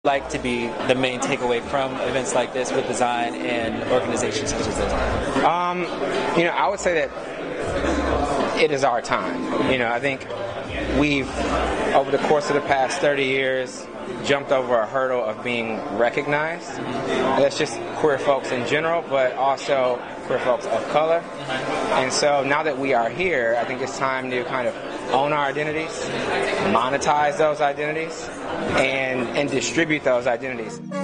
like to be the main takeaway from events like this with design and organizations such as this? I would say that it is our time. I think we've, over the course of the past 30 years, jumped over a hurdle of being recognized. That's just queer folks in general, but also queer folks of color. And so now that we are here, I think it's time to kind of own our identities, monetize those identities, and distribute those identities.